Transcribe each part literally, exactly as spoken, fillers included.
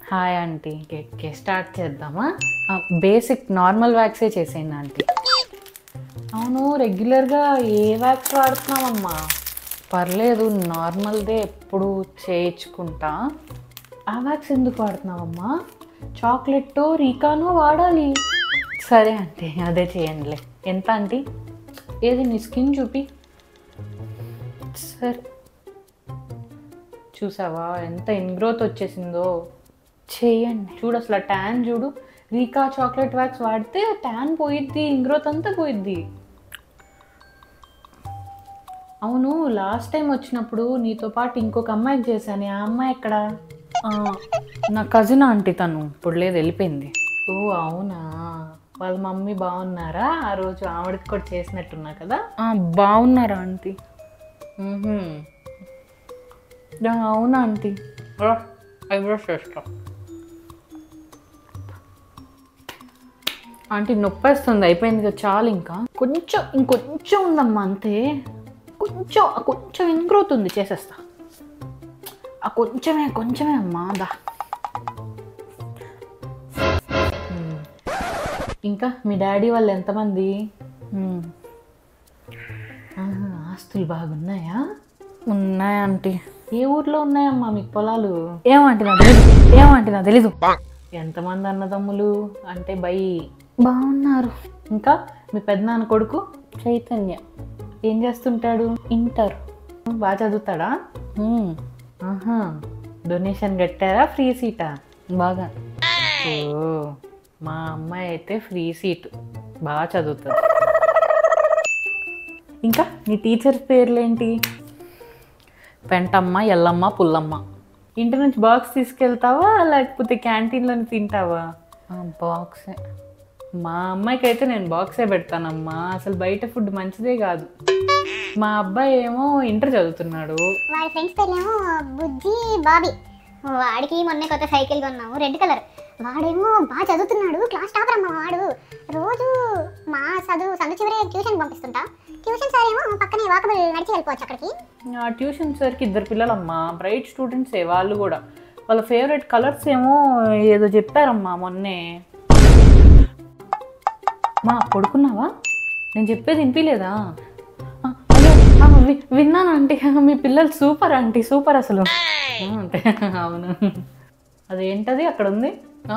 Hi aunty. కేకే start చేద్దామా? Basic normal వ్యాక్సే చేసేయండి ఆంటీ. అవును, రెగ్యులర్గా ఏ వ్యాక్స్ వాడుతున్నావమ్మా? పర్లేదు, నార్మల్దే ఎప్పుడు చేయించుకుంటా. ఆ వ్యాక్స్ ఎందుకు వాడుతున్నావమ్మా? చాక్లెట్ రీకానో వాడాలి. సరే ఆంటీ, అదే చేయండిలే. ఎంత ఆంటీ? ఏది నీ స్కిన్ చూపి. సరే, చూసావా ఎంత ఇన్గ్రోత్ వచ్చేసిందో? చేయండి. చూడు అసలు ట్యాన్ చూడు. రీకా చాక్లెట్ వ్యాక్స్ వాడితే ట్యాన్ పోయిద్ది, ఇంగ్రోత్ అంతా పోయిద్ది. అవును, లాస్ట్ టైం వచ్చినప్పుడు నీతో పాటు ఇంకొక అమ్మాయికి చేశాను. ఆ అమ్మాయి ఎక్కడ? నా కజిన్ ఆంటీ, తను ఇప్పుడు లేదు, వెళ్ళిపోయింది. ఓ అవునా, వాళ్ళ మమ్మీ బాగున్నారా? ఆ రోజు ఆవిడకి కూడా చేసినట్టున్నా కదా. బాగున్నారా ఆంటీ? అవునా ఆంటీ, ఐబ్రోస్ చేస్తా. ఆంటీ నొప్పేస్తుంది, అయిపోయింది కదా, చాలు. ఇంకా కొంచెం ఇంకొంచెం ఉందమ్మా, అంతే. కొంచెం కొంచెం ఇన్గ్రోత్ ఉంది, చేసేస్తా. ఆ కొంచెమే కొంచెమే అమ్మా, దా. ఇంకా మీ డాడీ వాళ్ళు ఎంతమంది? ఆస్తులు బాగున్నాయా? ఉన్నాయా ఆంటీ? ఏ ఊర్లో ఉన్నాయమ్మా మీకు పొలాలు? ఏమంటే నా తెలీదు, ఏమంటే నా తెలీదు. ఎంతమంది అన్నదమ్ములు? అంటే బై బాగున్నారు. ఇంకా మీ పెద్దనాన్న కొడుకు చైతన్య ఏం చేస్తుంటాడు? ఇంటర్. బాగా చదువుతాడా? ఆహా, డొనేషన్ కట్టారా? ఫ్రీ సీటా? బాగా. ఓ, మా అమ్మాయి అయితే ఫ్రీ సీటు, బాగా చదువుతుంది. ఇంకా నీ టీచర్ పేర్లేంటి? పెంటమ్మ, ఎల్లమ్మ, పుల్లమ్మ. ఇంటి నుంచి బాక్స్ తీసుకెళ్తావా లేకపోతే క్యాంటీన్లోనే తింటావా? బాక్సే. మా అమ్మాయికి అయితే నేను బాక్సే పెడతానమ్మా, అసలు బయట ఫుడ్ మంచిదే కాదు. మా అబ్బాయి ఏమో ఇంటర్ చదువుతున్నాడు. వాడి ఫ్రెండ్స్ పేర్లేమో బుజ్జి, బాబీ. వాడికి మొన్న కొత్త సైకిల్ కొన్నాము, రెడ్ కలర్. వాడేమో బాగా చదువుతున్నాడు, క్లాస్ టాపర్ అమ్మ వాడు. రోజు మా చదువు సందు చివరే ట్యూషన్ పంపిస్తుంటా. ట్యూషన్ సార్ ఏమో పక్కనే వాకబుల్ నడిచి వెళ్ళిపోవచ్చు అక్కడికి. ఆ ట్యూషన్ సార్కి ఇద్దరు పిల్లలమ్మా, బ్రైట్ స్టూడెంట్సే వాళ్ళు కూడా. వాళ్ళ ఫేవరెట్ కలర్స్ ఏమో ఏదో చెప్పారమ్మా మొన్నే. మా పడుకున్నావా? నేను చెప్పేది వినిపించలేదా? విన్నాను ఆంటీ, మీ పిల్లలు సూపర్ ఆంటీ, సూపర్ అసలు. అంటే అవును. అదేంటది అక్కడ ఉంది?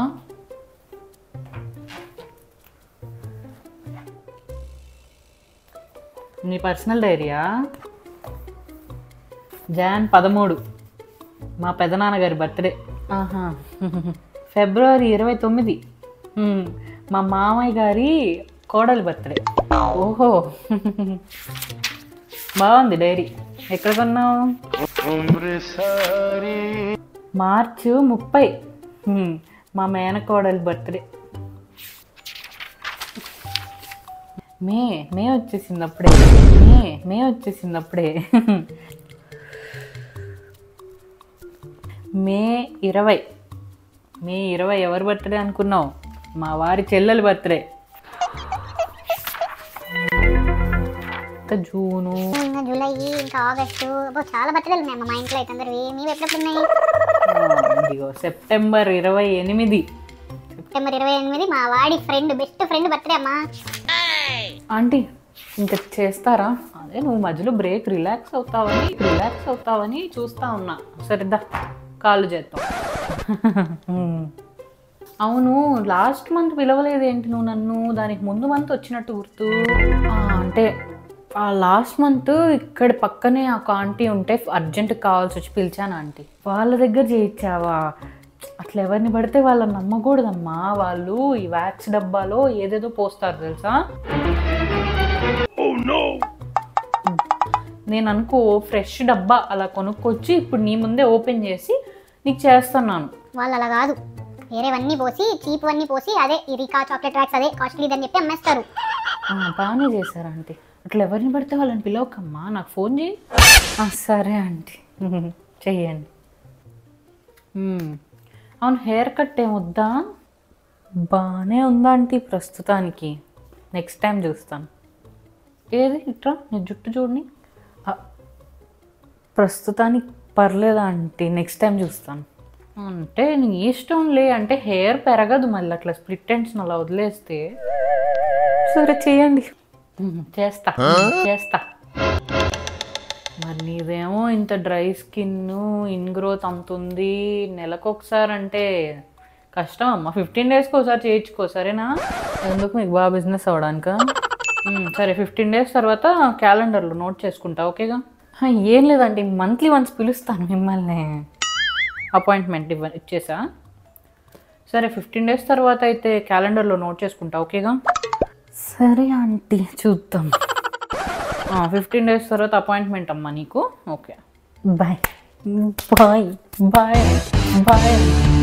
నీ పర్సనల్ డైరీయా? జాన్ పదమూడు మా పెదనాన్నగారి బర్త్డే. ఆహా, ఫిబ్రవరి ఇరవై తొమ్మిది మా మామయ్య గారి కోడలి బర్త్డే. ఓహో, బాగుంది డైరీ. ఎక్కడ కొన్నావు? మార్చు ముప్పై మా మేనకోడలి బర్త్డే. మే మే వచ్చేసింది అప్పుడే, మే మే వచ్చేసింది అప్పుడే. మే ఇరవై మే ఇరవై ఎవరి బర్త్డే అనుకున్నావు? మా వారి చెల్లెలి బర్త్డే. జూను, జూలై, ఇంకా ఆగస్టు, చాలా బర్త్డేలు ఉన్నాయి మా ఇంట్లో అయితే. అందరు మీవి ఎప్పుడెప్పుడు ఉన్నాయి? ఇదిగో సెప్టెంబర్ ఇరవై ఎనిమిది సెప్టెంబర్ ఇరవై ఎనిమిది మా వాడి ఫ్రెండ్, బెస్ట్ ఫ్రెండ్ బర్త్డే అమ్మా. ఆంటీ ఇంకా చేస్తారా? అదే నువ్వు మధ్యలో బ్రేక్ రిలాక్స్ అవుతావని రిలాక్స్ అవుతావని చూస్తా ఉన్నా. సరిద్దా, కాళ్ళు చేస్తాం. అవును, లాస్ట్ మంత్ పిలవలేదు ఏంటి నువ్వు నన్ను? దానికి ముందు మంత్ వచ్చినట్టు గుర్తు. అంటే లాస్ట్ మంత్ ఇక్కడ పక్కనే ఒక ఆంటీ ఉంటే అర్జెంట్ కావాల్సి వచ్చి పిలిచాను ఆంటీ. వాళ్ళ దగ్గర చేయించావా? అట్లా ఎవరిని పడితే వాళ్ళని నమ్మకూడదమ్మా. వాళ్ళు ఈ వ్యాక్స్ డబ్బాలో ఏదేదో పోస్తారు తెలుసా? నేను అనుకో ఫ్రెష్ డబ్బా అలా కొనుక్కొచ్చి ఇప్పుడు నీ ముందే ఓపెన్ చేసి నీకు చేస్తున్నాను. వాళ్ళు అలా కాదు, వేరేవన్నీ పోసి చీప్ అన్నీ పోసి అదే ఈ రీకా చాక్లెట్ వ్యాక్స్ అదే కాస్ట్లీది అని చెప్పి అమ్మేస్తారు. బాగానే చేశారు ఆంటీ. అట్లా ఎవరిని పడితే వాళ్ళని పిలవకమ్మా, నాకు ఫోన్ చేయి. సరే ఆంటీ, చెయ్యండి. అవును, హెయిర్ కట్ ఏమొద్దా? బాగానే ఉందా ఆంటీ ప్రస్తుతానికి, నెక్స్ట్ టైం చూస్తాను. ఏది ఇట్రా, నీ జుట్టు చూడని. ప్రస్తుతానికి పర్లేదా ఆంటీ, నెక్స్ట్ టైం చూస్తాను. అంటే నీ ఇష్టంలే, అంటే హెయిర్ పెరగదు మళ్ళీ అట్లా స్ప్లిట్ ఎండ్స్ అలా వదిలేస్తే. సరే చేయండి. చేస్తా చేస్తా. మరి నీదేమో ఇంత డ్రై స్కిన్, ఇన్ గ్రోత్ అంత ఉంది, నెలకు ఒకసారి అంటే కష్టం అమ్మా. ఫిఫ్టీన్ డేస్కి ఒకసారి చేయించుకో సరేనా? ఎందుకు మీకు బాగా బిజినెస్ అవ్వడానికా? సరే ఫిఫ్టీన్ డేస్ తర్వాత క్యాలెండర్లో నోట్ చేసుకుంటా ఓకేగా? ఏం లేదండి, మంత్లీ వన్స్ పిలుస్తాను మిమ్మల్ని. అపాయింట్మెంట్ ఇవ్వ ఇచ్చేసా. సరే ఫిఫ్టీన్ డేస్ తర్వాత అయితే క్యాలెండర్లో నోట్ చేసుకుంటా ఓకేగా? సరే ఆంటీ చూద్దాం. ఫిఫ్టీన్ డేస్ తర్వాత అపాయింట్మెంట్ అమ్మా నీకు. Okay bye bye bye bye.